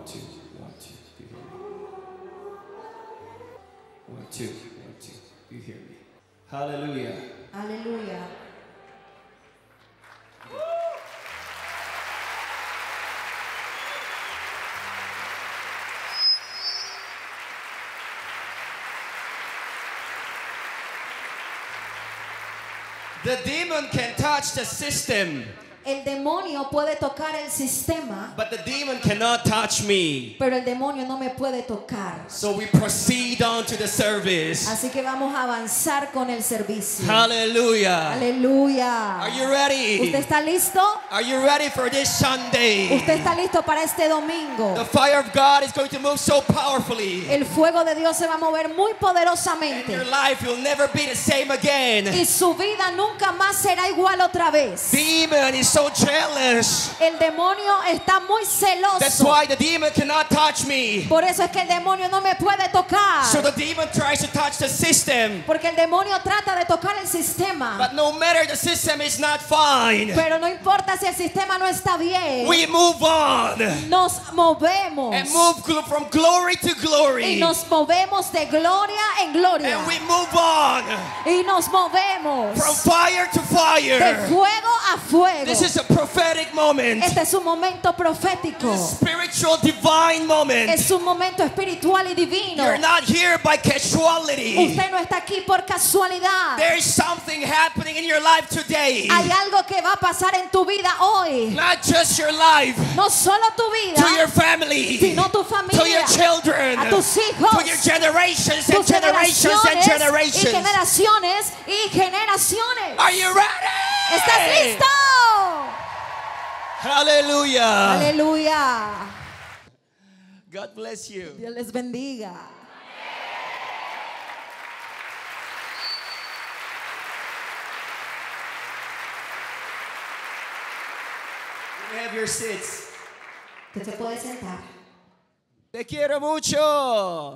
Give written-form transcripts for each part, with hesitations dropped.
One, two. Do you hear me? One, two. Do you hear me? Hallelujah. Aleluya. The demon can touch the system, El demonio puede tocar el sistema, but the demon cannot touch me. pero el demonio no me puede tocar. So we proceed on to the service. Así que vamos a avanzar con el servicio. Hallelujah. Aleluya. Are you ready? ¿Usted está listo? Are you ready for this Sunday? ¿Usted está listo para este domingo? The fire of God is going to move so powerfully. El fuego de Dios se va a mover muy And poderosamente. your life will never be the same again. Y su vida nunca más será igual otra vez. Demon is so jealous. El demonio está muy That's celoso. why the demon cannot touch me. Por eso es que el demonio no me puede tocar. So the demon tries to touch the system. Porque el demonio trata de tocar el sistema. But no matter, the system is not fine. Pero no importa si el sistema no está bien. We move on Nos movemos. and move from glory to Y glory. nos movemos de gloria en gloria. And we move on Y nos movemos from fire to de fire. fuego a fuego. This is a prophetic moment. Este es un momento profético. Spiritual divine moment. Es un momento espiritual y divino. You're not here by casuality. Usted no está aquí por casualidad. There's something happening in your life today. Hay algo que va a pasar en tu vida hoy. Not just your life, No solo tu vida, to your family, sino tu to your familia, children, a tus hijos, to your generations and tus generations and generaciones y generations. generaciones y generaciones. Are you ready? ¿Estás listo? Hallelujah. Aleluya. God bless you. Dios les bendiga. You have your seats. Usted se puede sentar. Te quiero mucho.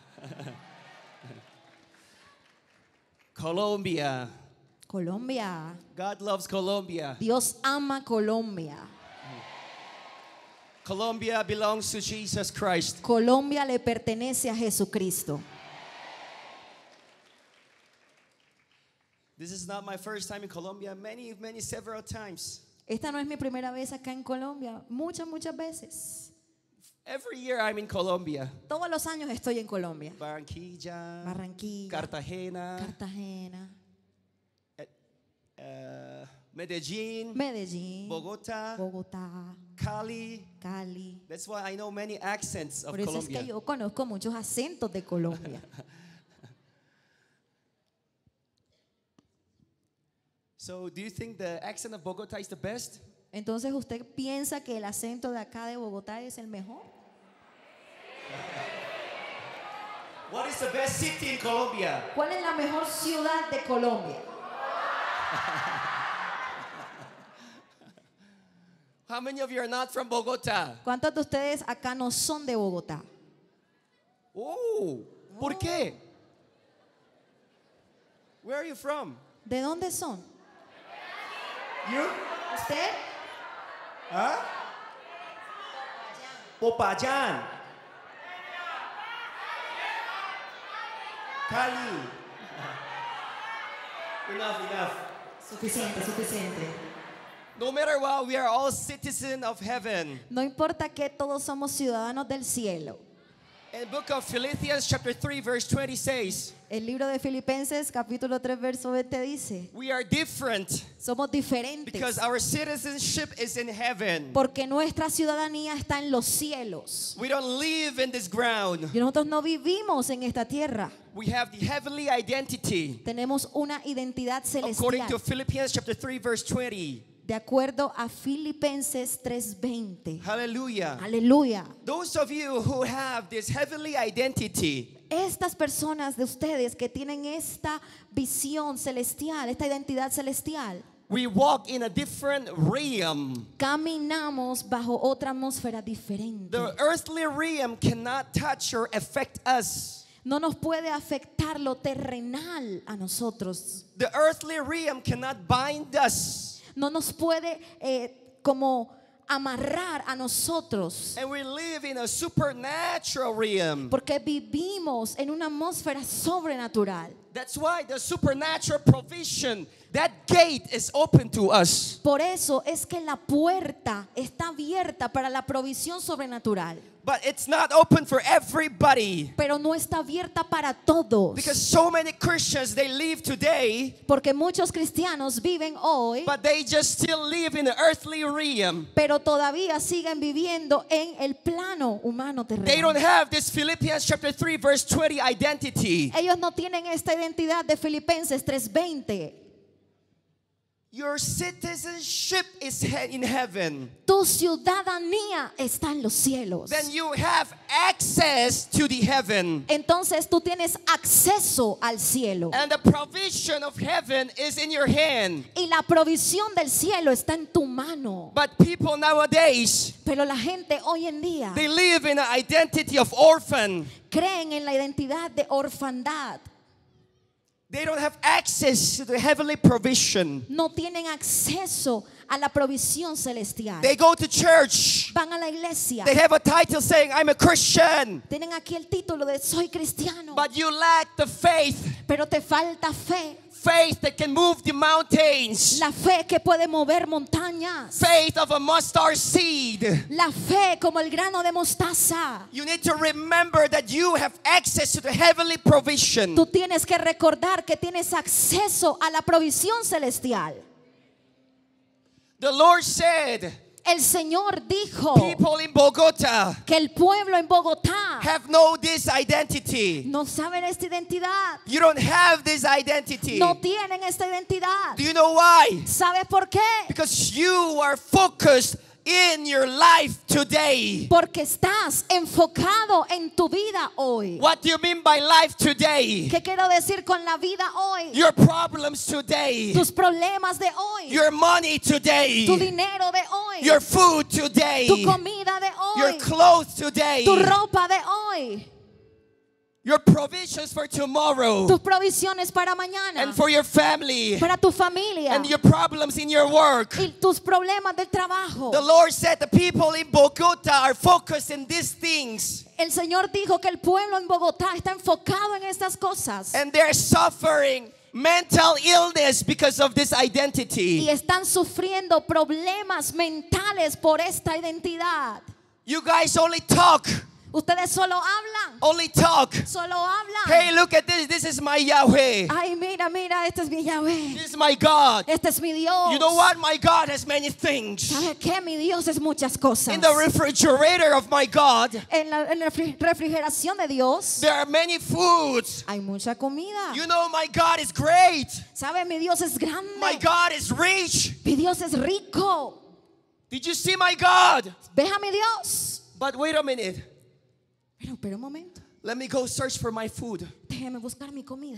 Colombia. Colombia. God loves Colombia. Dios ama Colombia. Colombia belongs to Jesus Christ. Colombia le pertenece a Jesucristo. This is not my first time in Colombia. Several times. Esta no es mi primera vez acá en Colombia. Muchas veces. Every year I'm in Colombia. Todos los años estoy en Colombia. Barranquilla, Barranquilla, Cartagena, Cartagena, Medellín, Medellín, Bogotá, Bogotá, Cali. Cali. That's why I know many accents of Por eso es Colombia. que yo conozco muchos acentos de Colombia. So, do you think the accent of Bogota is the best? Entonces, ¿usted piensa que el acento de acá de Bogotá es el mejor? What is the best city in Colombia? ¿Cuál es la mejor ciudad de Colombia? How many of you are not from Bogota? ¿Cuántos de ustedes acá no son de Bogotá? Oh, ¿por qué? Where are you from? ¿De dónde son? You? ¿Usted? Huh? Popayán. Cali. Enough. Suficiente. No matter what, we are all citizens of heaven. No importa que todos somos ciudadanos del cielo. In the book of Philippians chapter 3 verse 20 says, El libro de Filipenses capítulo 3 verso 20 dice, we are different somos diferentes because our citizenship is in heaven. porque nuestra ciudadanía está en los cielos. We don't live in this ground. Y nosotros no vivimos en esta tierra. We have the heavenly identity. Tenemos una identidad According to celestial. Philippians chapter 3 verse 20. De acuerdo a Filipenses 3:20. Hallelujah. Aleluya. Those of you who have this heavenly identity, Estas personas de ustedes que tienen esta visión celestial, esta identidad celestial, we walk in a different realm. caminamos bajo otra atmósfera diferente. The earthly realm cannot touch or affect us. No nos puede afectar lo terrenal a nosotros. The earthly realm cannot bind us. No nos puede como amarrar a nosotros. And we live in a supernatural realm. Porque vivimos en una atmósfera sobrenatural. That's why the supernatural provision, that gate is open to us. Por eso es que la puerta está abierta para la provisión sobrenatural. But it's not open for everybody. Pero no está abierta para todos. Because so many Christians, they live today, Porque muchos cristianos viven hoy, but they just still live in the earthly realm. pero todavía siguen viviendo en el plano humano They terrenal. don't have this Philippians chapter 3 verse 20 identity. Ellos no tienen esta identidad de Filipenses 3:20. Your citizenship is in heaven. Tu ciudadanía está en los cielos. Then you have access to the heaven. Entonces tú tienes acceso al cielo. And the provision of heaven is in your hand. Y la provisión del cielo está en tu mano. But people nowadays, Pero la gente hoy en día they live in an identity of orphan. creen en la identidad de orfandad. They don't have access to the heavenly provision. No tienen acceso a la provisión celestial. They go to church. Van a la iglesia. They have a title saying, I'm a Christian. Tienen aquí el título de soy cristiano. But you lack the faith. Pero te falta fe. Faith that can move the mountains. La fe que puede mover montañas. Faith of a mustard seed. La fe como el grano de mostaza. You need to remember that you have access to the heavenly provision. Tú tienes que recordar que tienes acceso a la provisión celestial. The Lord said, El Señor dijo people in Bogota que el pueblo en Bogotá have no this identity. no saben esta identidad. You don't have this identity. No tienen esta identidad. Do you know why? ¿Sabes por qué? Because you are focused in your life today. Porque estás enfocado en tu vida hoy. What do you mean by life today? ¿Qué quiero decir con la vida hoy? Your problems today. Tus problemas de hoy. Your money today. Tu dinero de hoy. Your food today. Tu comida de Your hoy. clothes today. Tu ropa de hoy. Your provisions for tomorrow. Tus provisiones para mañana. And for your family. Para tu familia. And your problems in your work. Y tus problemas del trabajo. The Lord said the people in Bogota are focused in these things. El Señor dijo que el pueblo en Bogotá está enfocado en estas cosas. And they're suffering mental illness because of this identity. Y están sufriendo problemas mentales por esta identidad. You guys only talk. Ustedes solo hablan. Only talk. Solo hablan. Hey, look at this. This is my Yahweh. Ay, mira, mira, este es mi Yahweh. This is my God. Este es mi Dios. You know what? My God has many things. ¿Sabe qué? Mi Dios es muchas cosas. In the refrigerator of my God, En la refrigeración de Dios there are many foods. hay mucha comida. You know, my God is great. ¿Sabe? Mi Dios es grande. My God is rich. Mi Dios es rico. Did you see my God? Ve a mi Dios. But wait a minute. Pero un momento. Let me go search for my food. Déjeme buscar mi comida.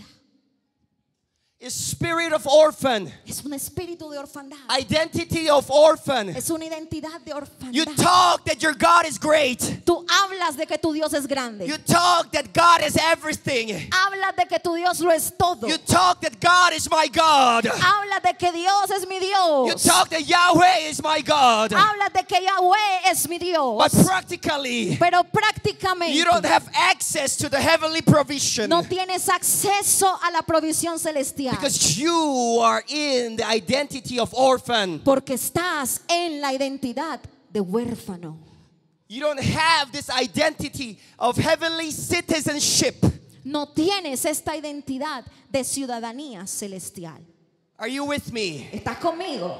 It's spirit of orphan. Es un espíritu de orfandad. Identity of orphan. Es una identidad de You orfandad. talk that your God is great. Tú hablas de que tu Dios es grande. You talk that God is everything. Hablas de que tu Dios lo es todo. You talk that God is my God. Hablas de que Dios es mi Dios. You talk that Yahweh is my God. Hablas de que Yahweh es mi Dios. But practically, Pero prácticamente you don't have access to the heavenly provision. no tienes acceso a la provisión celestial. Because you are in the identity of orphan. Porque estás en la identidad de huérfano. You don't have this identity of heavenly citizenship. No tienes esta identidad de ciudadanía celestial. Are you with me? ¿Estás conmigo?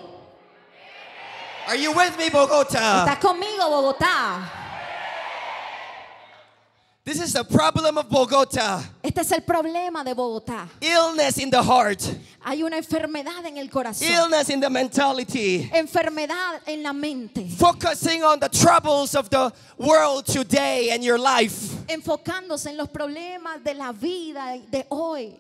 Are you with me, Bogota? ¿Estás conmigo, Bogotá? This is the problem of Bogota. Este es el problema de Bogotá. Illness in the heart. Hay una enfermedad en el corazón. Illness in the mentality. Enfermedad en la mente. Focusing on the troubles of the world today and your life. Enfocándose en los problemas de la vida de hoy.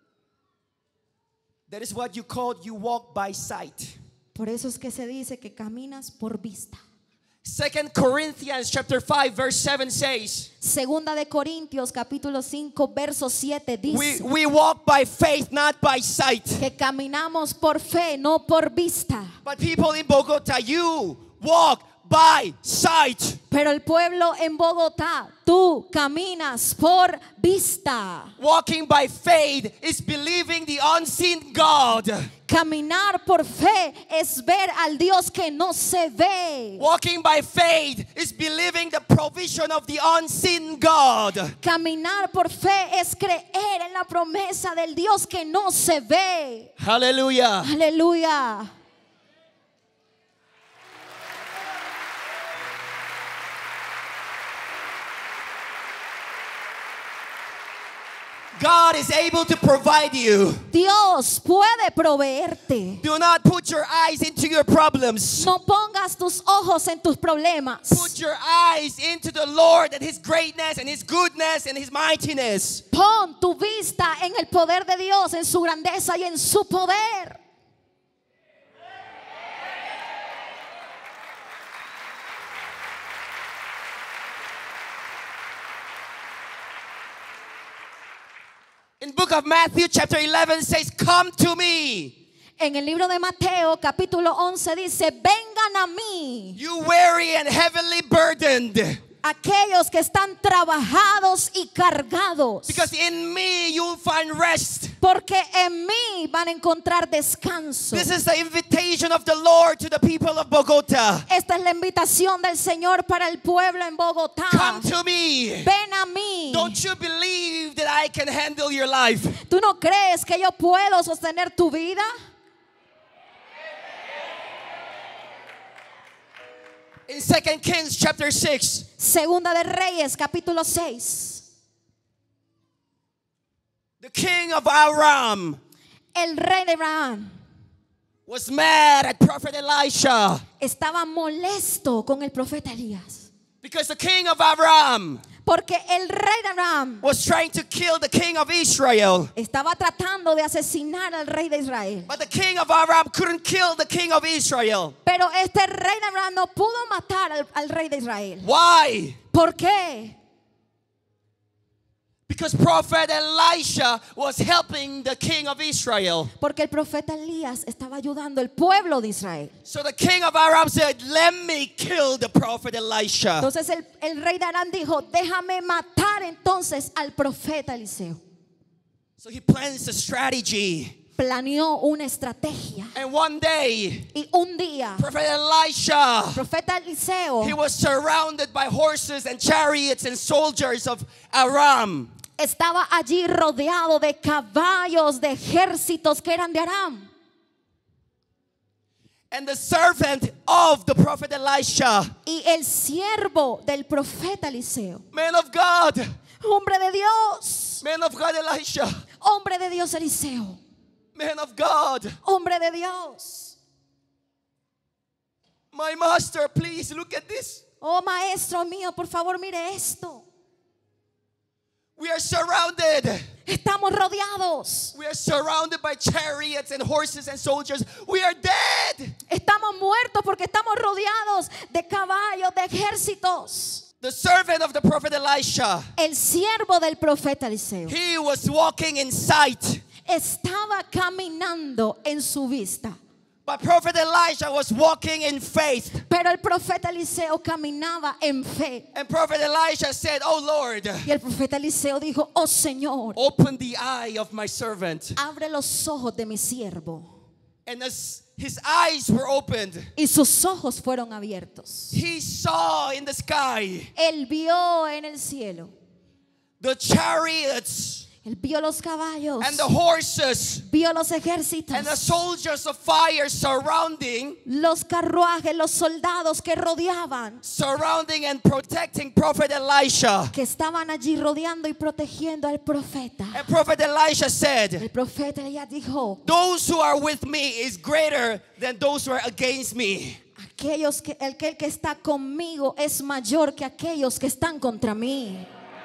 That is what you walk by sight. Por eso es que se dice que caminas por vista. 2 Corinthians chapter 5 verse 7 says, Segunda de Corintios capítulo 5 verso 7 dice we walk by faith, not by sight. que caminamos por fe, no por vista. But people in Bogota, you walk by sight. Pero el pueblo en Bogotá, tú caminas por vista. Walking by faith is believing the unseen God. Caminar por fe es ver al Dios que no se ve. Walking by faith is believing the provision of the unseen God. Caminar por fe es creer en la promesa del Dios que no se ve. Hallelujah. Aleluya. God is able to provide you. Dios puede proveerte. Do not put your eyes into your problems. No pongas tus ojos en tus problemas. Put your eyes into the Lord and His greatness and His goodness and His mightiness. Pon tu vista en el poder de Dios, en su grandeza y en su poder. In book of Matthew chapter 11 says, come to me. En el libro de Mateo capítulo 11 dice, vengan a mí. You weary and heavily burdened. Aquellos que están trabajados y cargados. Because in me you'll find rest. Porque en mí van a encontrar descanso. This is the invitation of the Lord to the people of Bogota. Esta es la invitación del Señor para el pueblo en Bogotá. Come to me. Ven a mí. Don't you believe that I can handle your life? ¿Tú no crees que yo puedo sostener tu vida? In 2 Kings chapter 6, Segunda de Reyes capítulo 6. the king of Aram El rey de Aram was mad at prophet Elisha estaba molesto con el profeta Elías. because the king of Aram Porque el rey de Aram was trying to kill the king of Israel. estaba tratando de asesinar al rey de Israel. But the king of Aram couldn't kill the king of Israel. Pero este rey de Aram no pudo matar al rey de Israel. Why? ¿Por qué? Because prophet Elisha was helping the king of Israel. Porque el profeta Elías estaba ayudando al pueblo de Israel. So the king of Aram said, let me kill the prophet Elisha. Entonces el rey de Aram dijo, déjame matar entonces al profeta Eliseo. So he plans a strategy. Planeó una estrategia. And one day, Y un día, prophet Elisha, el profeta Eliseo he was surrounded by horses and chariots and soldiers of Aram. estaba allí rodeado de caballos, de ejércitos que eran de Aram. And the servant of the prophet Elisha, Y el siervo del profeta Eliseo, man of God, hombre de Dios, man of God Elisha, hombre de Dios Eliseo, man of God, hombre de Dios. my master, please look at this. Oh maestro mío, por favor mire esto. We are surrounded. Estamos rodeados. We are surrounded by chariots and horses and soldiers. We are dead. Estamos muertos porque estamos rodeados de caballos, de ejércitos. The servant of the prophet Elisha, El siervo del profeta Eliseo he was walking in sight. estaba caminando en su vista. But prophet Elisha was walking in faith. Pero el profeta Eliseo caminaba en fe. And prophet Elisha said, oh Lord, Y el profeta Eliseo dijo, oh Señor, open the eye of my servant. abre los ojos de mi siervo. And as his eyes were opened, Y sus ojos fueron abiertos. he saw in the sky Él vio en el cielo. the chariots Él vio los caballos. and the horses Vio los ejércitos. and the soldiers of fire surrounding Los carruajes, los soldados que rodeaban. and protecting prophet Elisha. Que estaban allí rodeando y protegiendo al profeta. And prophet Elisha said, El profeta ya dijo, those who are with me is greater than those who are against me. aquel que está conmigo es mayor que aquellos que están contra mí.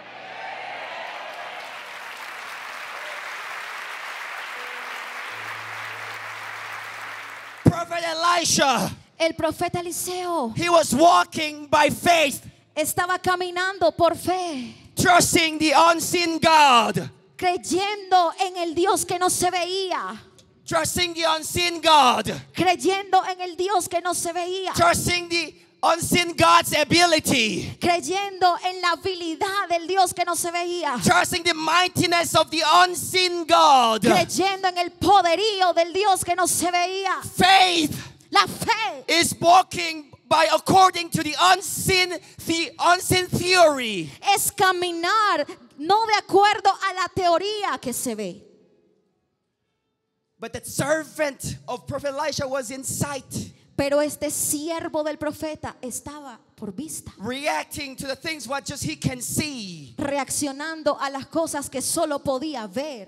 Prophet Elisha, El profeta Eliseo he was walking by faith, estaba caminando por fe, trusting the unseen God. creyendo en el Dios que no se veía, Trusting the unseen God. creyendo en el Dios que no se veía, Trusting the unseen God's ability. creyendo en la habilidad del Dios que no se veía, Trusting the mightiness of the unseen God. creyendo en el poderío del Dios que no se veía. Faith La fe is walking by according to the unseen theory. es caminar no de acuerdo a la teoría que se ve. But the servant of Prophet Elisha was in sight, Pero este siervo del profeta estaba por vista, reacting to the things what just he can see. reaccionando a las cosas que solo podía ver.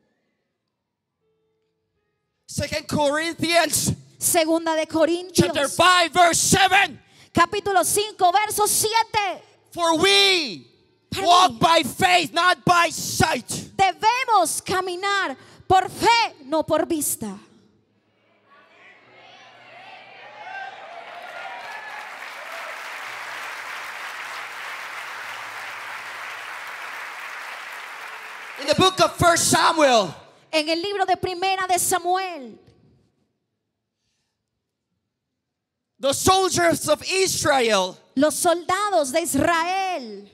2 Corinthians Segunda de chapter Corintios, 5 verse 7. capítulo 5, verso 7. For we Para walk mí. by faith, not by sight. Debemos caminar por fe, no por vista. In the book of 1 Samuel, En el libro de Primera de Samuel, the soldiers of Israel los soldados de Israel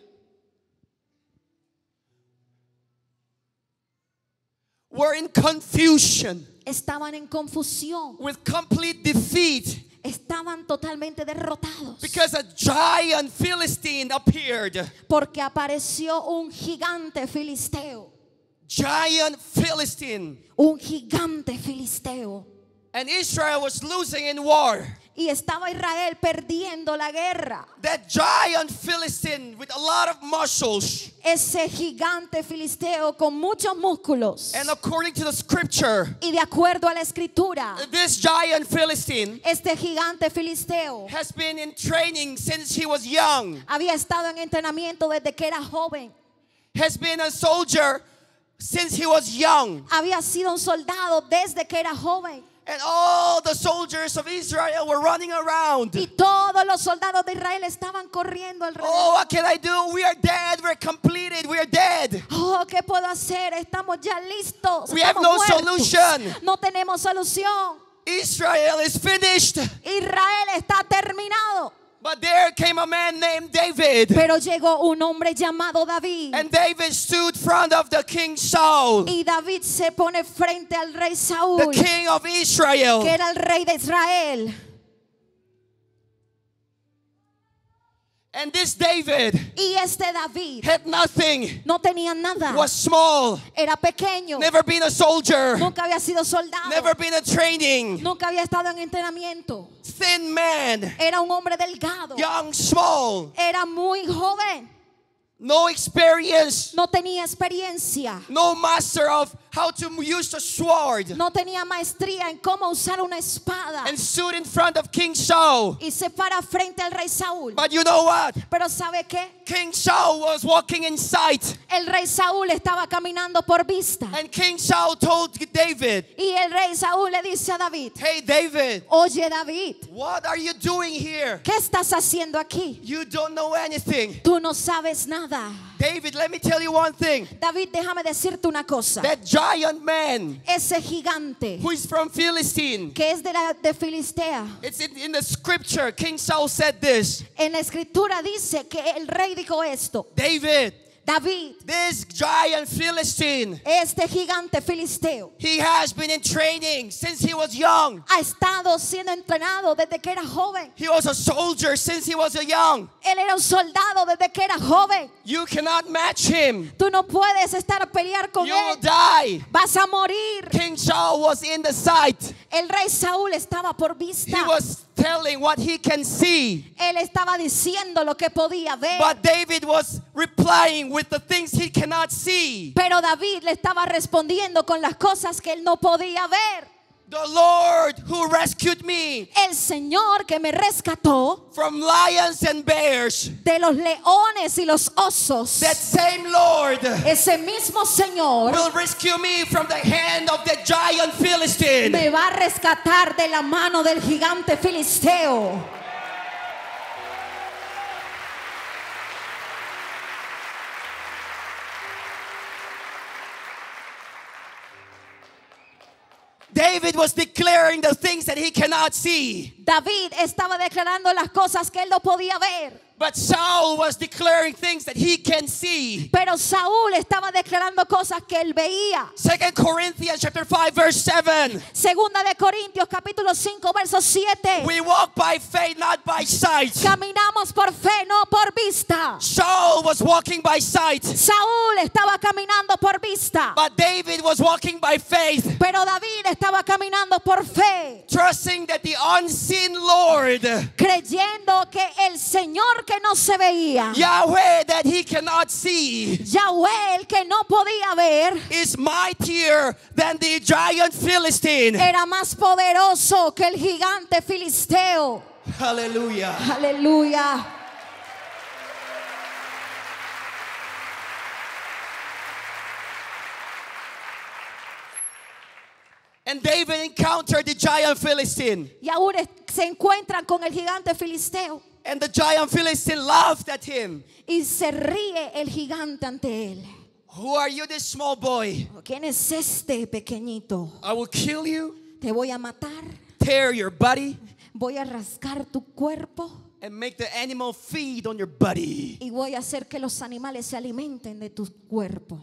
were in confusion, estaban en confusión, with complete defeat, estaban totalmente derrotados, because a giant Philistine appeared. porque apareció un gigante filisteo, Giant Philistine. un gigante filisteo. And Israel was losing in war. Y estaba Israel perdiendo la guerra. That giant Philistine with a lot of muscles. Ese gigante filisteo con muchos músculos. And according to the scripture, Y de acuerdo a la escritura, this giant Philistine este gigante filisteo has been in training since he was young. había estado en entrenamiento desde que era joven. Has been a soldier since he was young. Había sido un soldado desde que era joven. And all the soldiers of Israel were running around. Y todos los soldados de Israel estaban corriendo Oh, alrededor. what can I do? We are dead. We're completed. We are dead. Oh, ¿qué puedo hacer? Estamos ya listos. We have Estamos no muertos. solution. No tenemos solución. Israel is finished. Israel está terminado. But there came a man named David. Pero llegó un hombre llamado David. And David stood in front of the king Saul, Y David se pone frente al rey the Saúl, king of Israel. que era el rey de Israel. And this David Y este David had nothing, no tenía nada. was small, Era pequeño. never been a soldier, Nunca había sido soldado. never been a training, Nunca había estado en entrenamiento. thin man, Era un hombre delgado. young, small, Era muy joven. no experience, No tenía experiencia. no master of how to use the sword, No tenía maestría en cómo usar una espada. and stood in front of King Saul. Y se para frente al rey Saúl. But you know what? Pero ¿sabe qué? King Saul was walking in sight, El rey Saúl estaba caminando por vista. and King Saul told David, Y el rey Saúl le dice a David: hey David, Oye, David, what are you doing here? ¿qué estás haciendo aquí? You don't know anything. Tú no sabes nada. David, let me tell you one thing. David, déjame decirte una cosa. That giant man Ese gigante who is from Philistine, que es de Filistea. it's in the scripture. King Saul said this. En la escritura dice que el rey dijo esto: David, David, this giant Philistine, este gigante filisteo he has been in training since he was young. ha estado siendo entrenado desde que era joven. He was a soldier since he was young. Él era un soldado desde que era joven. You cannot match him. Tú no puedes estar a pelear con You will él. die. Vas a morir. King Saul was in the sight. El rey Saúl estaba por He vista. was telling what he can see. Él estaba diciendo lo que podía ver. But David was replying with the things he cannot see. Pero David le estaba respondiendo con las cosas que él no podía ver. The Lord who rescued me El Señor que me rescató from lions and bears, de los leones y los osos. that same Lord Ese mismo Señor will rescue me from the hand of the giant Philistine. me va a rescatar de la mano del gigante filisteo. David was declaring the things that he cannot see. David estaba declarando las cosas que él no podía ver. But Saul was declaring things that he can see. Pero Saúl estaba declarando cosas que él veía. 2 Corinthians chapter 5 verse 7. Segunda de Corintios capítulo 5 verso 7. We walk by faith, not by sight. Caminamos por fe, no por vista. Saul was walking by sight, Saúl estaba caminando por vista. but David was walking by faith, Pero David estaba caminando por fe. trusting that the unseen Lord, Creyendo que el Señor que no se veía, Yahweh that he cannot see, Yahweh el que no podía ver, is mightier than the giant Philistine. era más poderoso que el gigante filisteo. Hallelujah. Aleluya. And David encountered the giant Philistine. Y ahora se encuentran con el gigante filisteo. And the giant Philistine laughed at him. Y se ríe el gigante ante él. Who are you, this small boy? ¿Quién es este pequeñito? I will kill you, Te voy a matar. tear your body, Voy a rascar tu cuerpo. and make the animal feed on your body. Y voy a hacer que los animales se alimenten de tu cuerpo.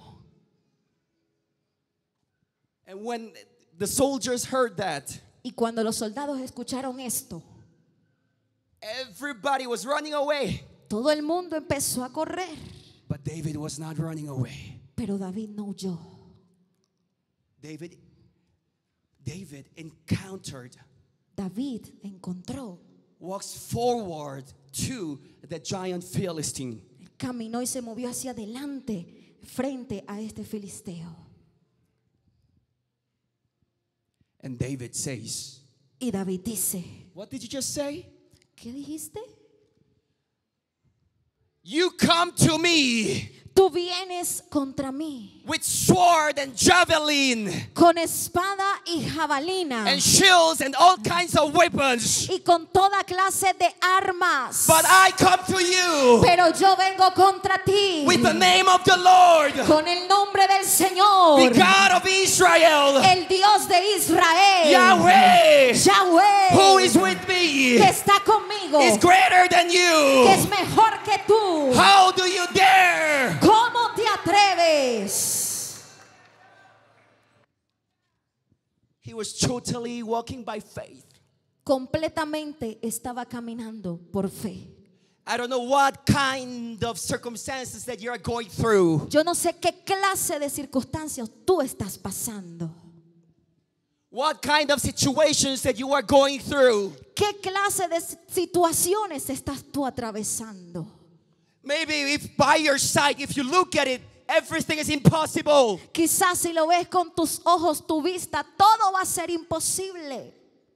And when the soldiers heard that, Y cuando los soldados escucharon esto, everybody was running away. todo el mundo empezó a correr. But David was not running away. Pero David no huyó. David encountered, David encontró, walks forward to the giant Philistine. caminó y se movió hacia adelante frente a este filisteo. And David says, Y David dice, what did you just say? ¿qué dijiste? You come to me Tú vienes contra mí with sword and javelin con espada y jabalina and shields and all kinds of weapons. y con toda clase de armas. But I come to you Pero yo vengo contra ti with the name of the Lord, con el nombre del Señor, the God of Israel, el Dios de Israel, Yahweh, Yahweh, who is with me, que está conmigo, is greater than que you. es mejor que tú. How do you dare? ¿Cómo te atreves? He was totally walking by faith. Completamente estaba caminando por fe. I don't know what kind of circumstances that you are going through. Yo no sé qué clase de circunstancias tú estás pasando. What kind of situations that you are going through. ¿Qué clase de situaciones estás tú atravesando? Maybe if by your sight, if you look at it, everything is impossible. Quizás si lo ves con tus ojos, tu vista, todo va a ser imposible.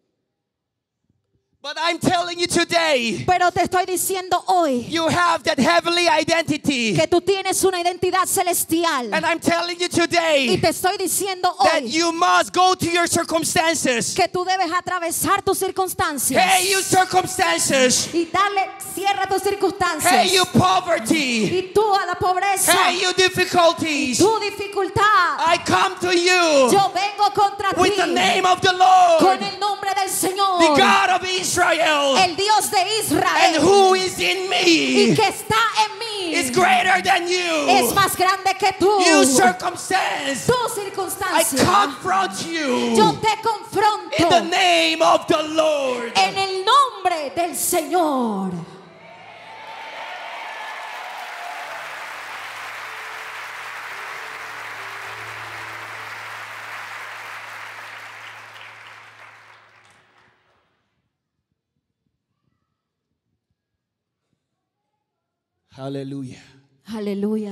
But I'm telling you today, Pero te estoy diciendo hoy you have that heavenly identity. que tú tienes una identidad celestial. And I'm telling you Y today te estoy diciendo that hoy you must go to your circumstances. que tú debes atravesar tus circunstancias. Hey, you circumstances. Y darle cierre a tus circunstancias. Hey, you poverty. Y tú a la pobreza. Hey, you difficulties. Tu dificultad. I come to you Yo vengo contra with ti the name of the con Lord, el nombre del Señor, the God of Israel, el Dios de and Israel, who is in y me que está en mí. is greater than Es you. más grande que tú. You circumstance, Tu I circunstancia. confront Yo you te confronto in the name of the Lord. en el nombre del Señor. Hallelujah. Aleluya.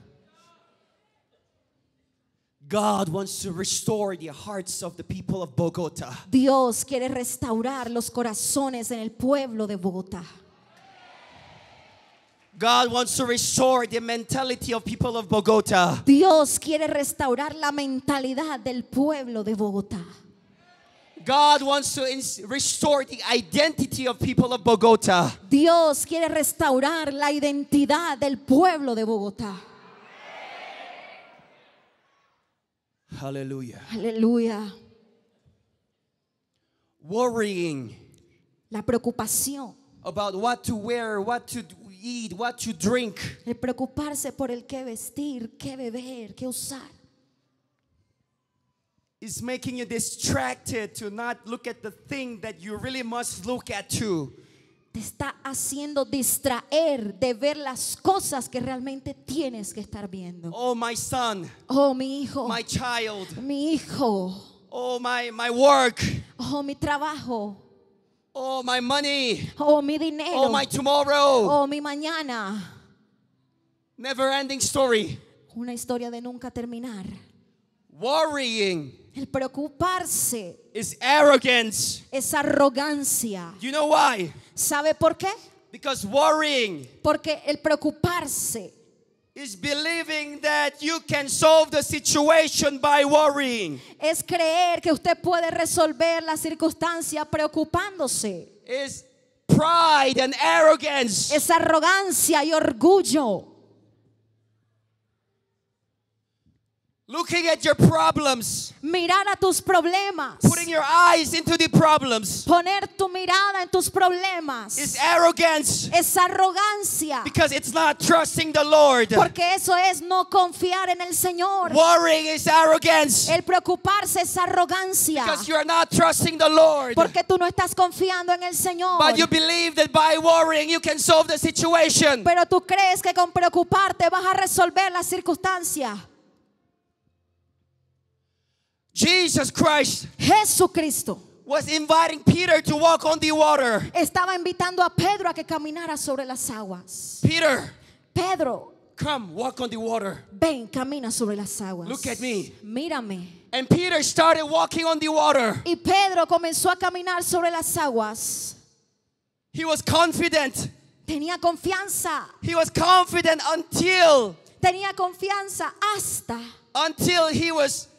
God wants to restore the hearts of the people of Bogota. Dios quiere restaurar los corazones en el pueblo de Bogotá. God wants to restore the mentality of people of Bogota. Dios quiere restaurar la mentalidad del pueblo de Bogotá. God wants to restore the identity of people of Bogota. Dios quiere restaurar la identidad del pueblo de Bogotá. Hallelujah. Aleluya. Worrying La preocupación. about what to wear, what to eat, what to drink. El preocuparse por el qué vestir, qué beber, qué usar. Is making you distracted to not look at the thing that you really must look at too. Te está haciendo distraer de ver las cosas que realmente tienes que estar viendo. Oh, my son, Oh, mi hijo, my child, mi hijo, oh, my work, oh, mi trabajo, oh, my money, oh, mi dinero, oh, my tomorrow. oh, mi mañana. Never ending story. Una historia de nunca terminar. Worrying El preocuparse is arrogance. es arrogancia. You know why? ¿Sabe por qué? Because worrying Porque el preocuparse is believing that you can solve the situation by worrying. es creer que usted puede resolver la circunstancia preocupándose. Is pride and arrogance. Es arrogancia y orgullo. Looking at your problems, Mirar a tus problemas. putting your eyes into the problems Poner tu mirada en tus problemas. is arrogance Es arrogancia. because it's not trusting the Lord. Porque eso es no confiar en el Señor. Worrying is arrogance El preocuparse es arrogancia. because you are not trusting the Lord. Porque tú no estás confiando en el Señor. But you believe that by worrying you can solve the situation. Pero tú crees que con preocuparte vas a resolver la circunstancia. Jesus Christ Jesucristo was inviting Peter to walk on the water. estaba invitando a Pedro a que caminara sobre las aguas. Peter, Pedro, come walk on the water. ven, camina sobre las aguas. Look at me. Mírame. And Peter started walking on the water. Y Pedro comenzó a caminar sobre las aguas. He was confident. Tenía confianza. He was confident Tenía confianza until he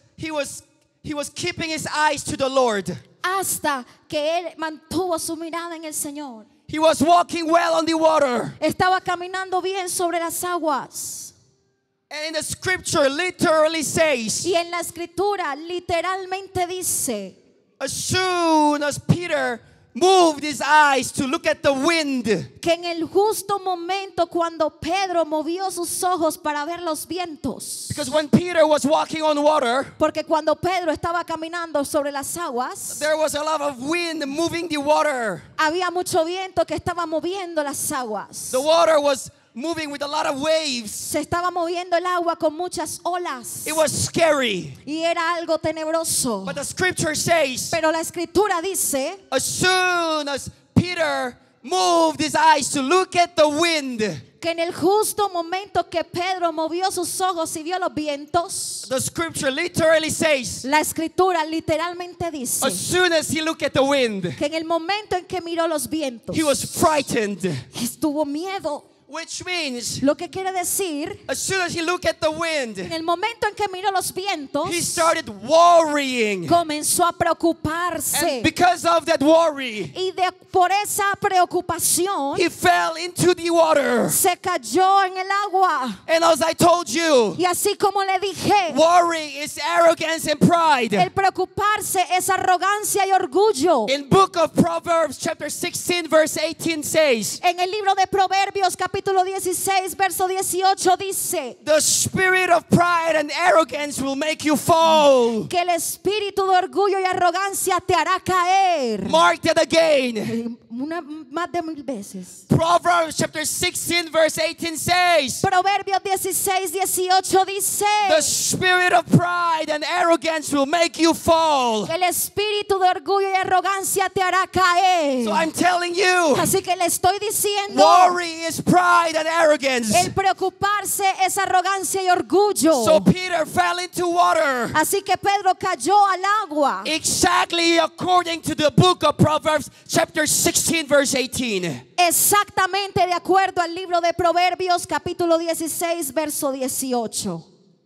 was keeping his eyes to the Lord. hasta que él mantuvo su mirada en el Señor. He was walking well on the water. Estaba caminando bien sobre las aguas. And in the scripture literally says, Y en la escritura literalmente dice as soon as Peter moved his eyes to look at the wind, que en el justo momento cuando Pedro movió sus ojos para ver los vientos, because when Peter was walking on water, porque cuando Pedro estaba caminando sobre las aguas, there was a lot of wind moving the water. había mucho viento que estaba moviendo las aguas. The water was moving with a lot of waves. Se estaba moviendo el agua con muchas olas. It was scary. Y era algo tenebroso. But the scripture says, Pero la escritura dice as soon as Peter moved his eyes to look at the wind, que en el justo momento que Pedro movió sus ojos y vio los vientos, the scripture literally says, la escritura literalmente dice as soon as he looked at the wind, que en el momento en que miró los vientos, he was frightened. estuvo miedo. Which means, Lo que quiere decir, as soon as he looked at the wind, en el momento en que miró los vientos, he started worrying. comenzó a preocuparse. And because of that worry, Y por esa preocupación, he fell into the water. se cayó en el agua. And as I told you, Y así como le dije, worry is arrogance and pride. el preocuparse es arrogancia y orgullo. In book of Proverbs chapter 16 verse 18 says, En el libro de Proverbios capítulo 16 verso 18 dice the spirit of pride and arrogance will make you fall. que el espíritu de orgullo y arrogancia te hará caer. Mark that again. Más de 1000 veces. Proverbs chapter 16 verse 18 says, Proverbios 16, 18 dice the spirit of pride and arrogance will make you fall. que el espíritu de orgullo y arrogancia te hará caer. So I'm telling you, Así que le estoy diciendo, worry is pride and arrogance. el preocuparse es arrogancia y orgullo. So Peter fell into water. Así que Pedro cayó al agua. Exactly according to the book of Proverbs chapter 16 verse 18. Exactamente de acuerdo al libro de Proverbios capítulo 16 verso 18.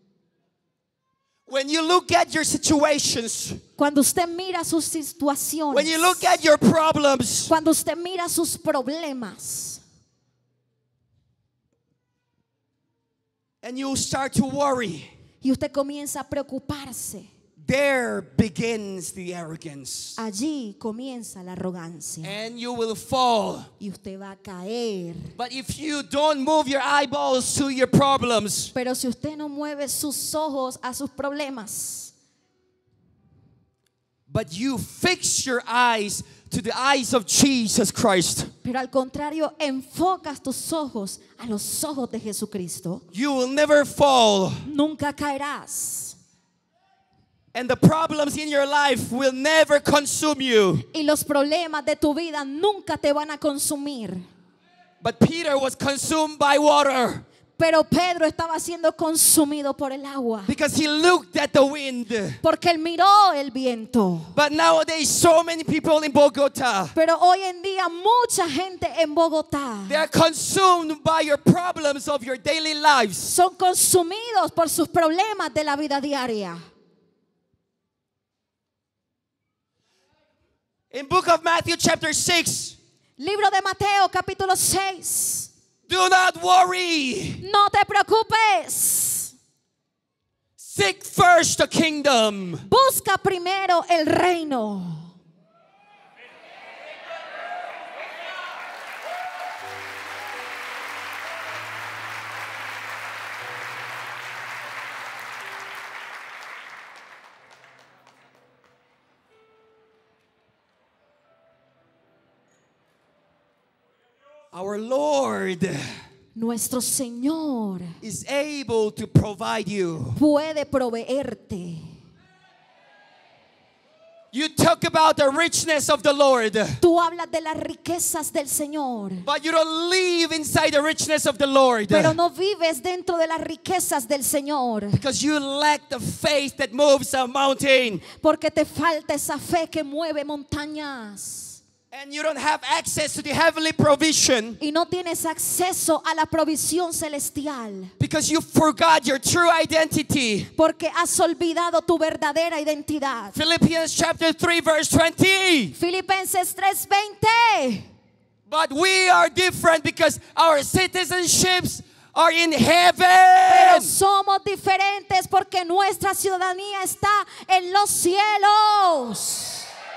When you look at your situations, Cuando usted mira sus situaciones, when you look at your problems, cuando usted mira sus problemas and you start to worry, y usted comienza a preocuparse, there begins the arrogance. Allí comienza la arrogancia. And you will fall. Y usted va a caer. But if you don't move your eyeballs to your problems, Pero si usted no mueve sus ojos a sus problemas, but you fix your eyes to the eyes of Jesus Christ, pero al contrario, enfocas tus ojos a los ojos de Jesucristo, you will never fall. nunca caerás. And the problems in your life will never consume you. Y los problemas de tu vida nunca te van a consumir. But Peter was consumed by water Pero Pedro estaba siendo consumido por el agua, because he looked at the wind. porque él miró el viento. But nowadays, so many people in Bogota, Pero hoy en día mucha gente en Bogotá they are consumed by your problems of your daily lives. son consumidos por sus problemas de la vida diaria. In book of Matthew chapter 6, Libro de Mateo capítulo 6. do not worry. No te preocupes. Seek first the kingdom. Busca primero el reino. Our Lord Nuestro Señor is able to provide you. puede proveerte. You talk about the richness of the Lord, Tú hablas de las riquezas del Señor, but you don't live inside the richness of the Lord pero no vives dentro de las riquezas del Señor, because you lack the faith that moves a mountain, porque te falta esa fe que mueve montañas. and you don't have access to the heavenly provision Y no tienes acceso a la provisión celestial, because you forgot your true identity. porque has olvidado tu verdadera identidad. Philippians chapter 3 verse 20. Filipenses 3:20. But we are different because our citizenships are in Pero heaven. somos diferentes porque nuestra ciudadanía está en los cielos.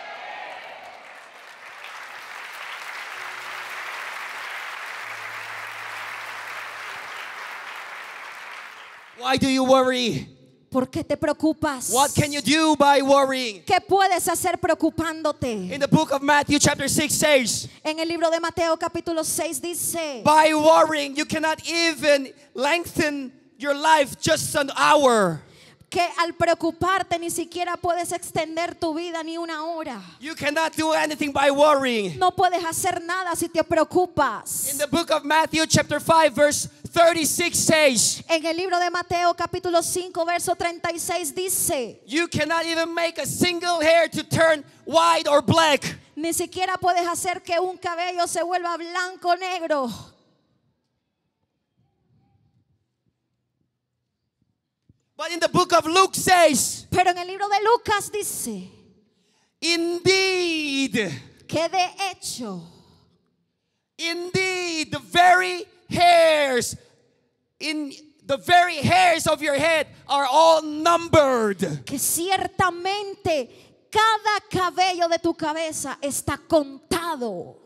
Why do you worry? ¿Por qué te preocupas? What can you do by worrying? ¿Qué puedes hacer preocupándote? In the book of Matthew chapter 6 says, En el libro de Mateo capítulo 6 dice, by worrying you cannot even lengthen your life just an hour. que al preocuparte ni siquiera puedes extender tu vida ni una hora. You cannot do anything by worrying. No puedes hacer nada si te preocupas. In the book of Matthew chapter 5 verse 36 says, En el libro de Mateo capítulo 5 verso 36 dice, you cannot even make a single hair to turn white or black. ni siquiera puedes hacer que un cabello se vuelva blanco o negro. But in the book of Luke says, Pero en el libro de Lucas dice indeed, que de hecho, indeed, the very hairs of your head are all numbered. que ciertamente cada cabello de tu cabeza está contado.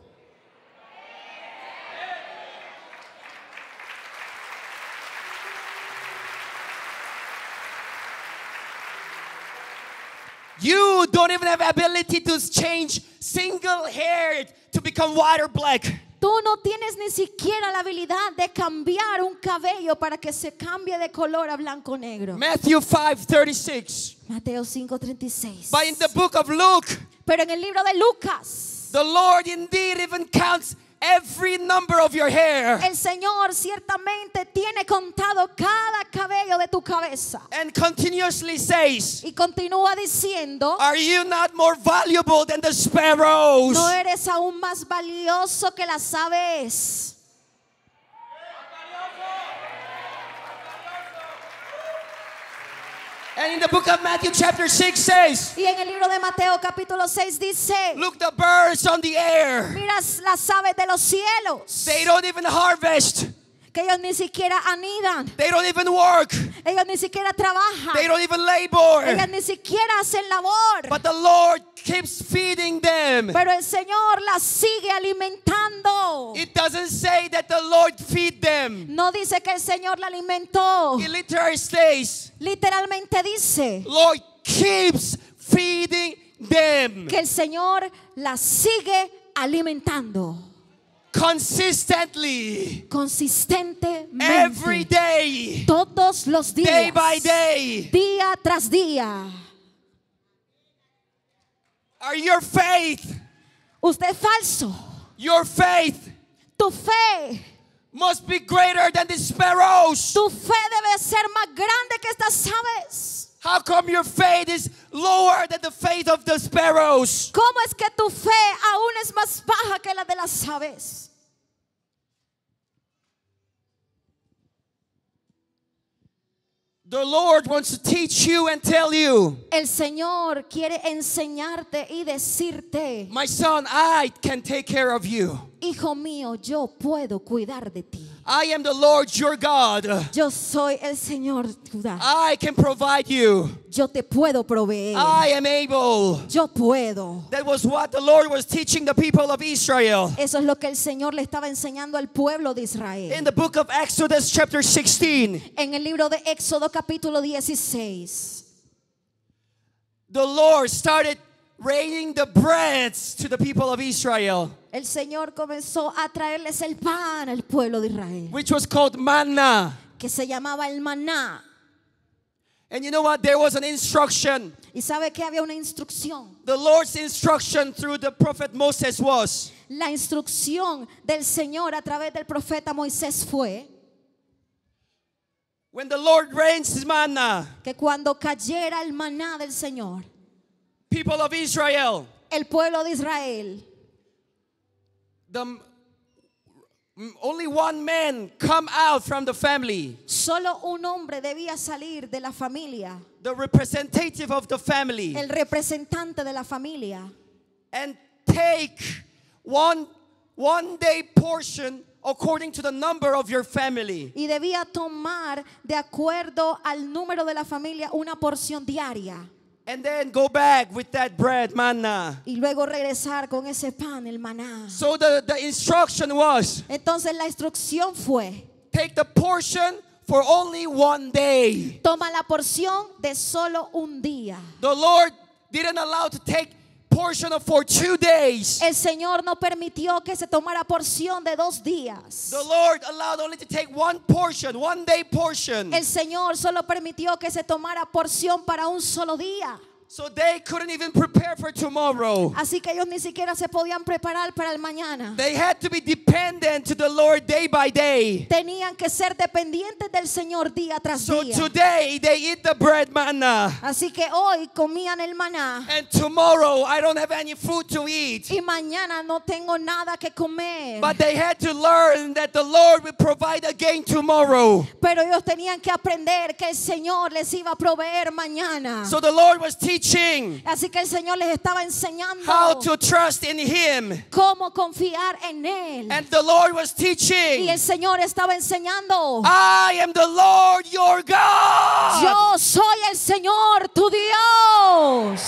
You don't even have ability to change single hair to become white or black. Tú no tienes ni siquiera la habilidad de cambiar un cabello para que se cambie de color a blanco o negro. Matthew 5:36. Mateo 5:36. But in the book of Luke, Pero en el libro de Lucas, the Lord indeed even counts every number of your hair el Señor ciertamente tiene contado cada cabello de tu cabeza. and continuously says, Y continúa diciendo, are you not more valuable than the sparrows? ¿no eres aún más valioso que las aves? And in the book of Matthew chapter 6 says, Y en el libro de Mateo capítulo 6 dice, look, the birds on the air, mira las aves de los cielos. they don't even harvest. que ellos ni siquiera anidan, They don't even work. ellos ni siquiera trabajan, They don't even labor. ellos ni siquiera hacen labor. But the Lord keeps feeding them. Pero el Señor las sigue alimentando. It doesn't say that the Lord feed them. No dice que el Señor la alimentó. It literally says, Literalmente dice Lord keeps feeding them que el Señor las sigue alimentando consistently, consistentemente, every day, todos los días, day by day. día tras día. Are your faith, Usted es falso. your faith Tu fe, must be greater than the sparrows. tu fe debe ser más grande que estas aves. How come your faith is lower than the faith of the sparrows? ¿Cómo es que tu fe aún es más baja que la de las aves? The Lord wants to teach you and tell you, El Señor quiere enseñarte y decirte, my son, I can take care of you. hijo mío, yo puedo cuidar de ti. I am the Lord your God. Yo soy el Señor tu Dios. I can provide you. Yo te puedo proveer. I am able. Yo puedo. That was what the Lord was teaching the people of Israel. Eso es lo que el Señor le estaba enseñando al pueblo de In Israel. the book of Exodus chapter 16, En el libro de Éxodo capítulo 16. the Lord started raining the breads to the people of Israel, El Señor comenzó a traerles el pan al pueblo de Israel, which was called manna. que se llamaba el maná. And you know what? There was an instruction. Y sabe que había una instrucción. The Lord's instruction through the prophet Moses was, La instrucción del Señor a través del profeta Moisés fue when the Lord rains his manna, que cuando cayera el maná del Señor, people of Israel, el pueblo de Israel, only one man come out from the family, solo un hombre debía salir de la familia, the representative of the family, el representante de la familia, and take one day portion according to the number of your family. y debía tomar de acuerdo al número de la familia una porción diaria. And then go back with that bread, manna. Y luego regresar con ese pan, el maná. So the instruction was, Entonces la instrucción fue: take the portion for only one day. toma la porción de solo un día. The Lord didn't allow to take portion for 2 days. El Señor no permitió que se tomara porción de 2 días. The Lord allowed only to take one portion, 1 day portion. El Señor solo permitió que se tomara porción para un solo día. So they couldn't even prepare for tomorrow. Así que ellos ni siquiera se podían preparar para el mañana. They had to be dependent to the Lord day by day. Tenían que ser dependientes del Señor día tras So día. today they eat the bread manna. Así que hoy comían el maná And tomorrow I don't have any food to eat. y mañana no tengo nada que comer. But they had to learn that the Lord will provide again tomorrow. Pero ellos tenían que aprender que el Señor les iba a proveer mañana. So the Lord was teaching Así que el Señor les estaba enseñando how to trust in Him. cómo confiar en Él. And the Lord was Y teaching, el Señor estaba enseñando: I am the Lord your God. yo soy el Señor tu Dios.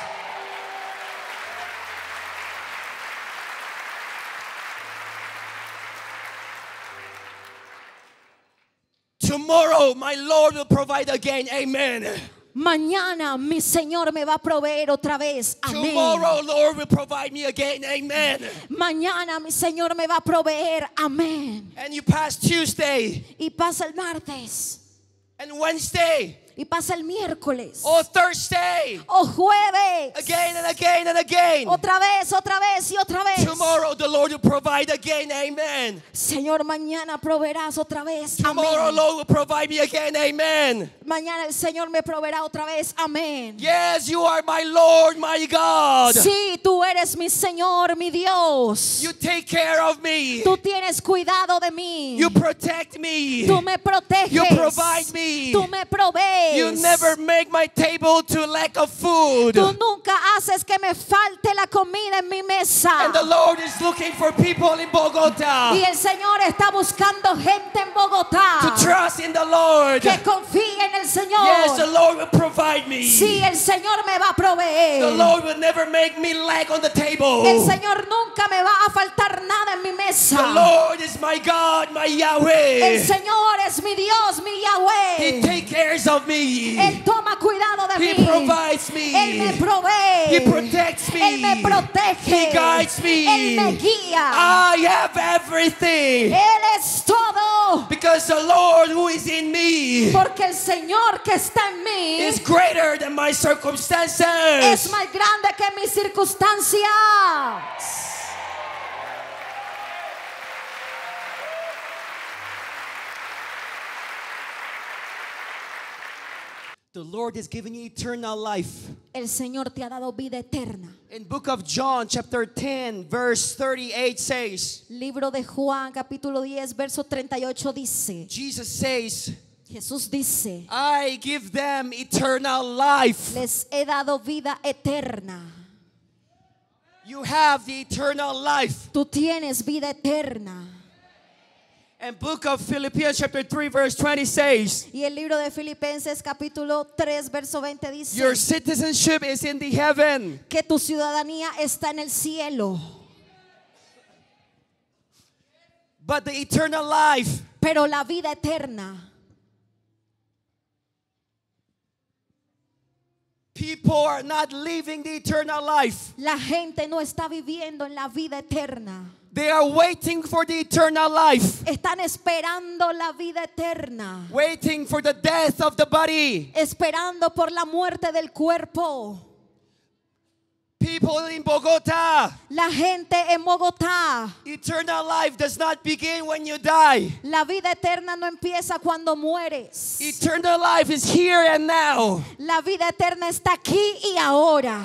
Tomorrow my Lord will provide again. Amen. Mañana mi Señor me va a proveer otra vez. Amén. Tomorrow Lord will provide me again. Amen. Mañana mi Señor me va a proveer. Amén. And you pass Tuesday Y pasa el martes. and Wednesday Y pasa el miércoles. or Thursday. O jueves. Again and again and again. Otra vez y otra vez. Tomorrow the Lord will provide again. Amen. Señor, mañana proveerás otra vez. Tomorrow Amén. Lord will provide me again. Amen. Mañana el Señor me proveerá otra vez. Amén. Yes, you are my Lord, my God. Sí, tú eres mi Señor, mi Dios. You take care of me. Tú tienes cuidado de mí. You protect me. Tú me proteges. You provide me. Tú me provees. You never make my table to lack of food. Tú nunca haces que me falte la comida en mi mesa. And the Lord is looking for people in Bogota Y el Señor está buscando gente en Bogotá to trust in the Lord. que confíe en el Señor. Yes, the Lord will provide me. Sí, el Señor me va a The proveer. Lord will never make me lack on the table. El Señor nunca me va a faltar nada en mi The mesa. Lord is my God, my El Yahweh. Señor es mi Dios, mi He Yahweh. takes care of me. Él toma cuidado de He mí. provides Él me me. provee. He protects me. Él me protege. He guides me. Él me guía. I have everything Él es todo. because the Lord who is in me Porque el Señor que está en mí is greater than my es circumstances. más grande que mis circunstancias. The Lord has given you eternal life. El Señor te ha dado vida eterna. In book of John chapter 10 verse 38 says, Libro de Juan capítulo 10 verso 38 dice, Jesus says, Jesús dice, I give them eternal life. les he dado vida eterna. You have the eternal life. Tú tienes vida eterna. And book of Philippians chapter 3 verse 20 says, Y el libro de Filipenses capítulo 3 verso 20 dice your citizenship is in the heaven. que tu ciudadanía está en el cielo, But the eternal life, pero la vida eterna, people are not living the eternal life. la gente no está viviendo en la vida eterna. They are waiting for the eternal life, Están esperando la vida eterna, waiting for the death of the body. esperando por la muerte del cuerpo. People in Bogota, La gente en Bogotá, eternal life does not begin when you die. la vida eterna no empieza cuando mueres. Eternal life is here and now. La vida eterna está aquí y ahora.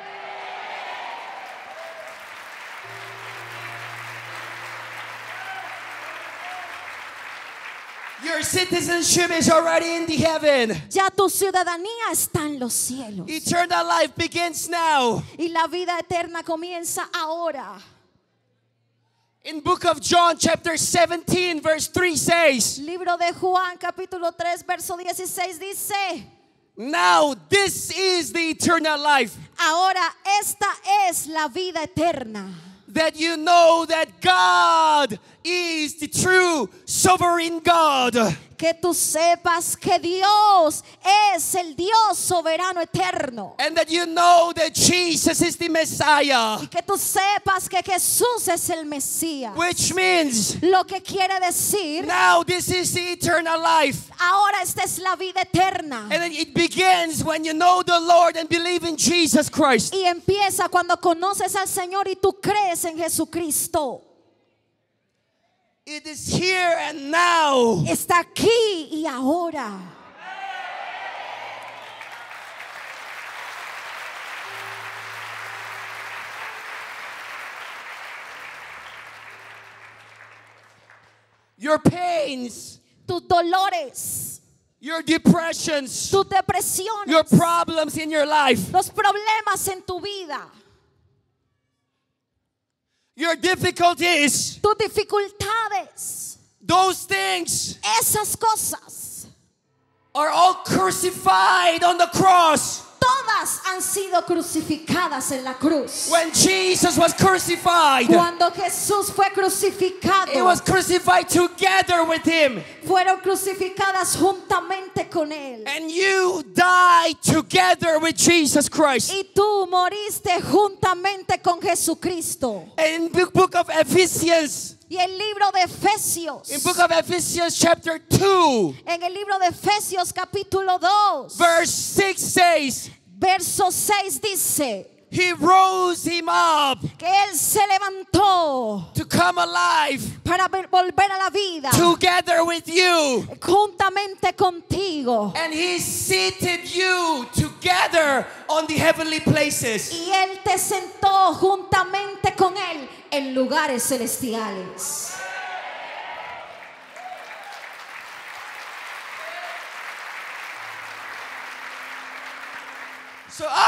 Your citizenship is already in the heaven. Ya tu ciudadanía está en los cielos. Eternal life begins now. Y la vida eterna comienza ahora. In book of John chapter 17 verse 3 says, Libro de Juan capítulo 3 verso 16 dice, now this is the eternal life, ahora esta es la vida eterna, that you know that God is the true sovereign God. que tú sepas que Dios es el Dios soberano eterno. And that you know that Jesus is the Messiah. Y que tú sepas que Jesús es el Mesías. Which means, Lo que quiere decir, now this is the eternal life. ahora esta es la vida eterna. And then it begins when you know the Lord and believe in Jesus Christ. Y empieza cuando conoces al Señor y tú crees en Jesucristo. It is here and now. Está aquí y ahora. Your pains, Tus dolores, your depressions, tus depresiones, your problems in your life, los problemas en tu vida, your difficulties, tus dificultades, those things esas cosas, are all crucified on the cross. todas han sido crucificadas en la cruz. When Jesus was crucified, Cuando Jesús fue crucificado, it was crucified together with him. fueron crucificadas juntamente con Él. And you died together with Jesus Christ. Y tú moriste juntamente con Jesucristo. In the book of Ephesians, Y el libro de Efesios, in book of Ephesians chapter 2, en el libro de Efesios capítulo 2, verse 6 says, verso 6 dice he rose him up que Él se levantó to come alive para volver a la vida together with you. juntamente contigo. And he seated you together on the heavenly places. Y Él te sentó juntamente con Él en lugares celestiales. So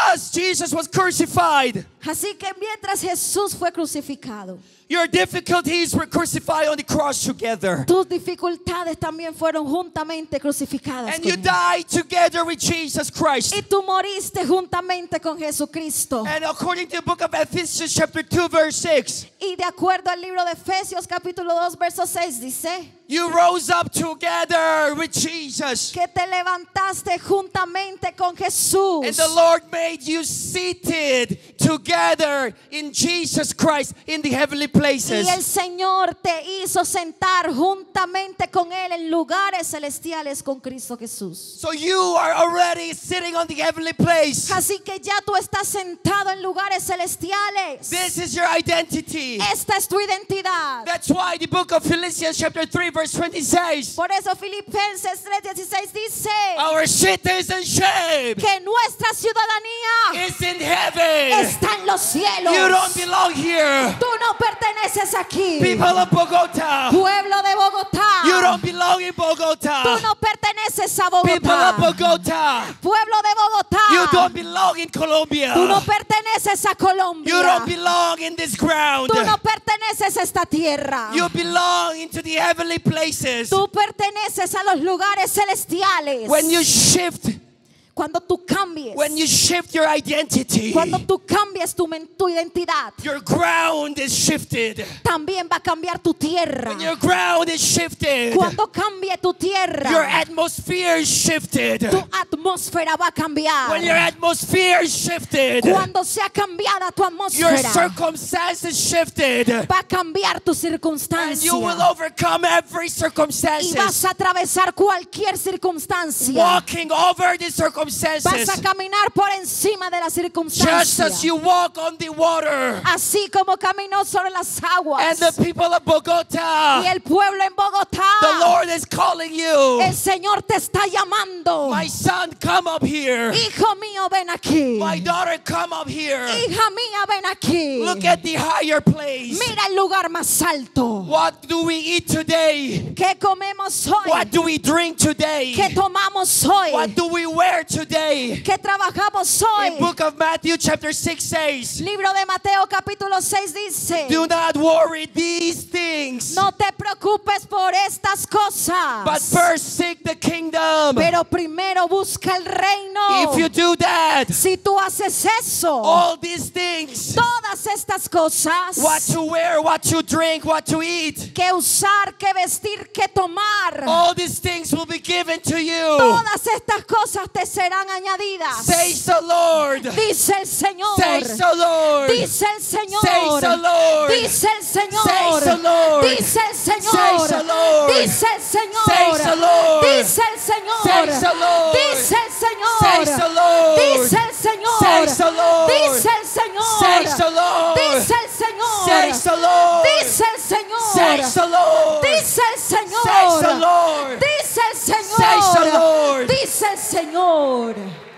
as Jesus was crucified, Así que mientras Jesús fue crucificado, your difficulties were crucified on the cross together. tus dificultades también fueron juntamente crucificadas And con you él. died together with Jesus Christ. Y tú moriste juntamente con Jesucristo. And according to the book of Ephesians chapter 2 verse 6, Y de acuerdo al libro de Efesios capítulo 2 verso 6 dice you rose up together with Jesus. que te levantaste juntamente con Jesús. And the Lord made you seated together in Jesus Christ in the heavenly places. Y el Señor te hizo sentar juntamente con Él en lugares celestiales con Cristo Jesús. So you are already sitting on the heavenly place. Así que ya tú estás sentado en lugares celestiales. This is your identity. Esta es tu identidad. That's why the book of Philippians chapter 3 verse 20 says, Por eso Filipenses 3:16 dice our citizenship que nuestra ciudadanía is in heaven. está en los cielos. You don't belong here. Tú no perteneces aquí. People of Bogota, Pueblo de Bogotá. you don't belong in Tú Bogota. no perteneces a People of Bogotá. Bogota, Pueblo de Bogotá. you don't belong in Colombia. Tú no perteneces a Colombia. You don't belong in this ground. Tú no perteneces a esta tierra. You belong into the heavenly places. Tú perteneces a los lugares celestiales. When you shift, Cuando tú cambies. when you shift your identity, Cuando tú cambies tu identidad, your ground is shifted. también va a cambiar tu tierra. When your ground is shifted, Cuando cambie tu tierra, your atmosphere is shifted. tu atmósfera va a cambiar. When your atmosphere is shifted, Cuando sea cambiada tu your atmósfera, circumstances shifted, va a cambiar tu and you will circunstancia. overcome every Y vas circumstances, a atravesar cualquier circunstancia. walking over the Vas circumstances, a caminar por encima de la just as circunstancia. you walk on the water. Así como caminó sobre las aguas. And the people of Y Bogota, el pueblo en Bogotá, the Lord is calling you. el Señor te está llamando. My son, come up here. Hijo mío, ven aquí. My daughter, come up here. Hija mía, ven aquí. Look at the higher place. Mira el lugar más alto. What do we eat today? ¿Qué comemos hoy? What do we drink today? ¿Qué tomamos hoy? What do we wear today? ¿Qué trabajamos hoy? In book of Matthew chapter 6 says, Libro de Mateo capítulo 6 dice: do not worry these things, no te preocupes por estas cosas, but first seek the kingdom. pero primero busca el reino. If you do that, Si tú haces eso, all these things, todas estas cosas, what to wear, what to drink, what to eat, que usar, que vestir, que tomar, all these things will be given to you. todas estas cosas te serán añadidas. Says the Lord. Dice el Señor. Says the Lord. Dice el Señor. Says the Lord. Dice el Señor. Says the Lord. Dice el Señor. Says the Lord. Dice el Señor. Says the Lord. Dice el Señor. Says the Lord. Dice el Señor. Says the Lord. Dice el Señor. Says the Lord. Dice el Señor. Says the Lord. Dice el Señor. Says the Lord. Dice el Señor. Says the Lord. Dice el Señor. Says the Lord. Dice el Señor. Says the Lord. Dice el Señor.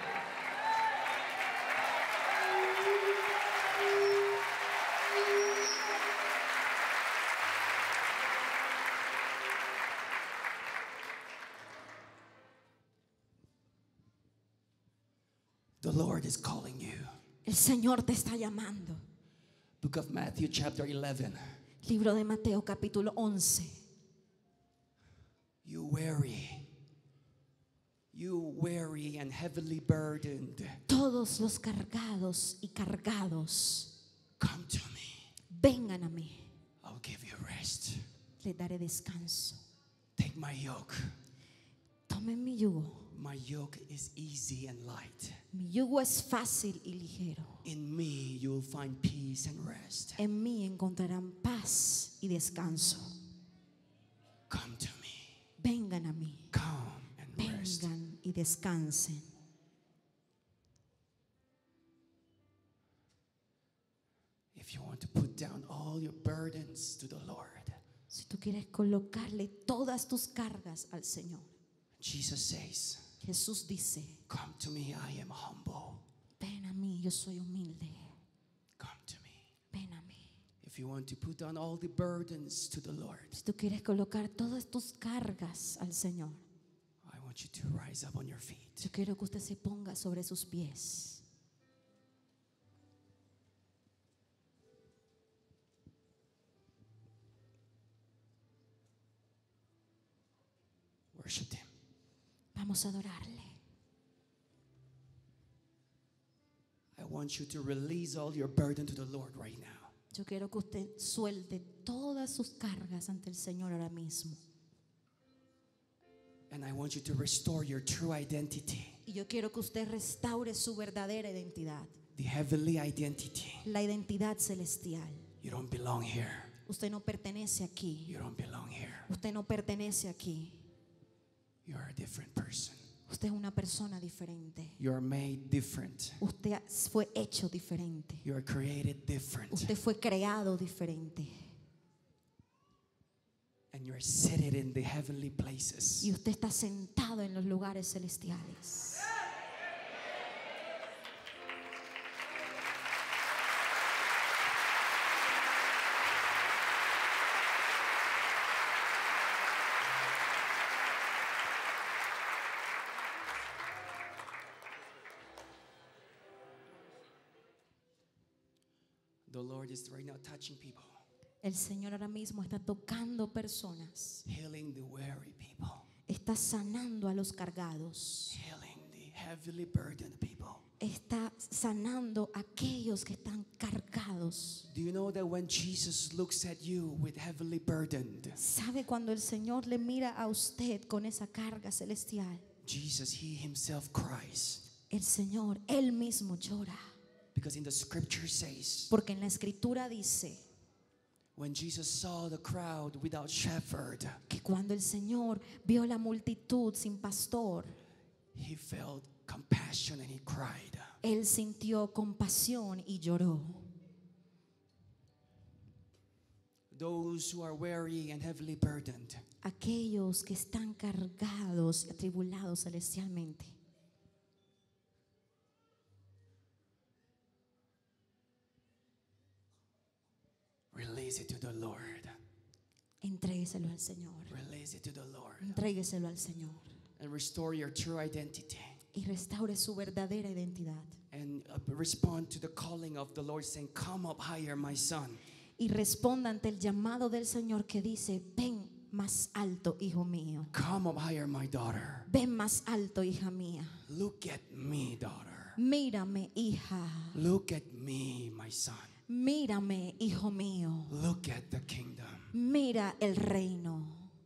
The Lord is calling you. El Señor te está llamando. Book of Matthew chapter 11. Libro de Mateo capítulo 11. You weary and heavily burdened, Todos los cargados y cargados, come to me. vengan a mí. I'll give you rest. Les daré descanso. Take my yoke. Tomen mi yugo. My yoke is easy and light. Mi yugo es fácil y ligero. In me you will find peace and rest. En mí encontrarán paz y descanso. Come to me. Vengan a mí. Come and rest. Vengan y descansen. If you want to put down all your burdens to the Lord, Si tú quieres colocarle todas tus cargas al Señor, Jesus says, Jesús dice: come to me, I am humble. ven a mí, yo soy humilde. Come to me. Ven a mí. If you want to put down all the burdens to the Lord, Si tú quieres colocar todas tus cargas al Señor, I want you to rise up on your feet. yo quiero que usted se ponga sobre sus pies. Worship Him. Vamos a adorarle. I want you to release all your burden to the Lord right now. Yo quiero que usted suelte todas sus cargas ante el Señor ahora mismo. And I want you to restore your true identity. Y yo quiero que usted restaure su verdadera identidad. The heavenly identity. La identidad celestial. You don't belong here. Usted no pertenece aquí. You don't belong here. Usted no pertenece aquí. You are a different person. Usted es una persona diferente. You are made different. Usted fue hecho diferente. You are created different. Usted fue creado diferente. And you are seated in the heavenly places. Y usted está sentado en los lugares celestiales. The Lord is right now touching people, El Señor ahora mismo está tocando personas. healing the weary people, Está sanando a los cargados. healing the heavily burdened people. Está sanando a aquellos que están cargados. Do you know that when Jesus looks at you with heavily burdened, ¿Sabe cuando el Señor le mira a usted con esa carga celestial? Jesus, He Himself cries? El Señor, Él mismo llora. Because in the scripture says, Porque en la escritura dice when Jesus saw the crowd without shepherd, que cuando el Señor vio la multitud sin pastor, He felt compassion and He cried. Él sintió compasión y lloró. Those who are weary and heavily burdened, Aquellos que están cargados y atribulados celestialmente, release it to the Lord. entrégueselo al Señor. Release it to the Lord. Entrégueselo al Señor. And restore your true identity. Y restaure su verdadera identidad. And respond to the calling of the Lord, saying, come up higher, my son. Y responda ante el llamado del Señor que dice: ven más alto, hijo mío. Come up higher, my daughter. Ven más alto, hija mía. Look at me, daughter. Mírame, hija. Look at me, my son. Mírame, hijo mío. Look at the kingdom. Mira el reino.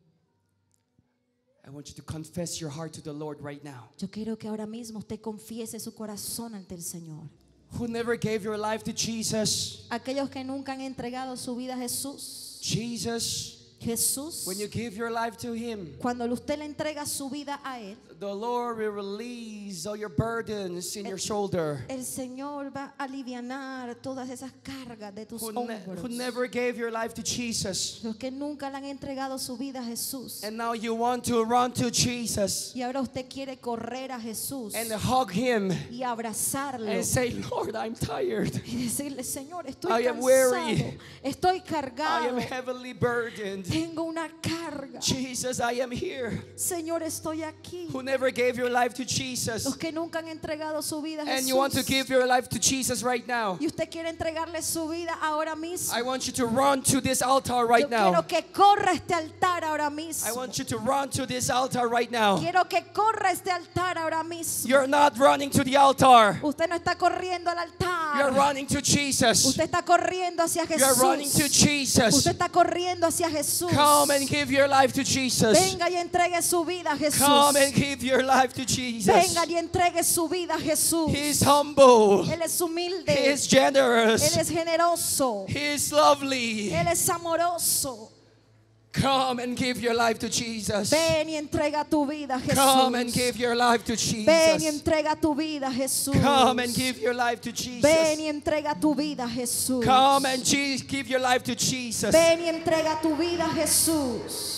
I want you to confess your heart to the Lord right now. Yo quiero que ahora mismo usted confiese su corazón ante el Señor. Who never gave your life to Jesus? Aquellos que nunca han entregado su vida a Jesús. Jesus, Jesús, when you give your life to Him, cuando usted le entrega su vida a Él, the Lord will release all your burdens in your shoulder. el Señor va a alivianar todas esas cargas de tus Who hombros. never gave your life to Jesus. Los que nunca le han entregado su vida a Jesús. And now you want to run to Jesus Y ahora usted quiere correr a Jesús and hug Him y abrazarlo and say, Lord, I'm tired. y decirle: Señor, estoy I am cansado, weary. estoy I am cargado, heavily burdened. tengo una carga. Jesus, I am here. Señor, estoy aquí. Who never gave your life to Los Jesus. que nunca han entregado su vida a And you want to Jesús give your life to Jesus right now. y usted quiere entregarle su vida ahora mismo. I want you to run to this altar right Yo now. quiero que corra a este altar ahora mismo. I want you to run to this altar right now. Quiero que corra a este altar ahora mismo. You're not running to the altar. Usted no está corriendo al You're altar. running to Jesus. Usted está corriendo hacia You're running to Jesús. Jesus. Usted está corriendo hacia Jesús. Come and give your life to Jesus. Venga y entregue su vida a Jesús. Come and give your life to Jesus. Venga y entregue su vida a Jesús. He is humble. Él es humilde. He is Él generous. es generoso. He is lovely. Él es amoroso. Come and give your life to Jesus. Ven y entrega tu vida a Come and Jesús. give your life to Ven y Jesus. entrega tu vida a Jesús. Come and give your life to Ven y Jesus. entrega tu vida a Jesús. Come and give your life to Jesus. Ven y entrega tu vida a Jesús.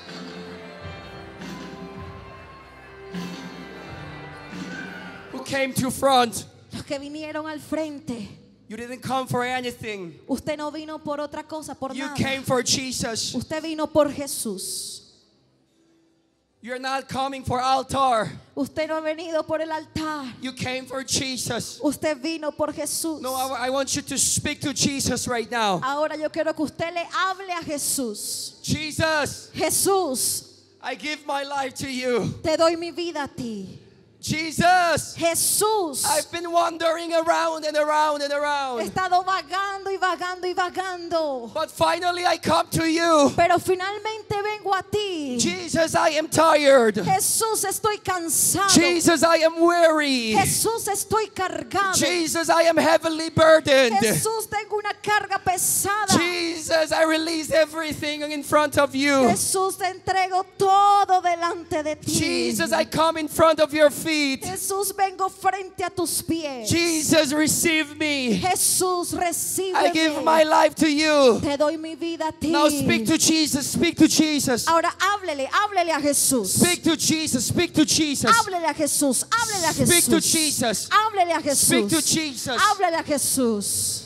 Who came to front? Los que vinieron al frente. You didn't come for anything. Usted no vino por otra cosa, por You nada. came for Jesus. Usted vino por Jesús. You're not coming for altar. Usted no ha venido por el altar. You came for Jesus. Usted vino por Jesús. No, I want you to speak to Jesus right now. Ahora yo quiero que usted le hable a Jesús. Jesus, Jesús, I give my life to you. Te doy mi vida a ti. Jesus, Jesús, I've been wandering around and around and he around. estado vagando y vagando y vagando. But finally I come to you. Pero finalmente vengo a ti. Jesus, I am tired. Jesús, estoy cansado. Jesus, I am weary. Jesús, estoy cargado. Jesus, I am heavily burdened. Jesús, tengo una carga pesada. Jesus, I release everything in front of you. Jesús, te entrego todo delante de ti. Jesus, I come in front of your feet. Jesús, vengo frente a tus pies. Jesus, receive me. Jesús, I recíbeme. give my life to you. Te doy mi vida a ti. Now speak to Jesus, speak to Jesus. Ahora háblele a Jesús. Speak to Jesus, speak to Jesus. Háblele a Jesús, háblele a Jesús. Speak to Jesus. Háblele a Jesús. Speak to Jesus. Háblele a Jesús.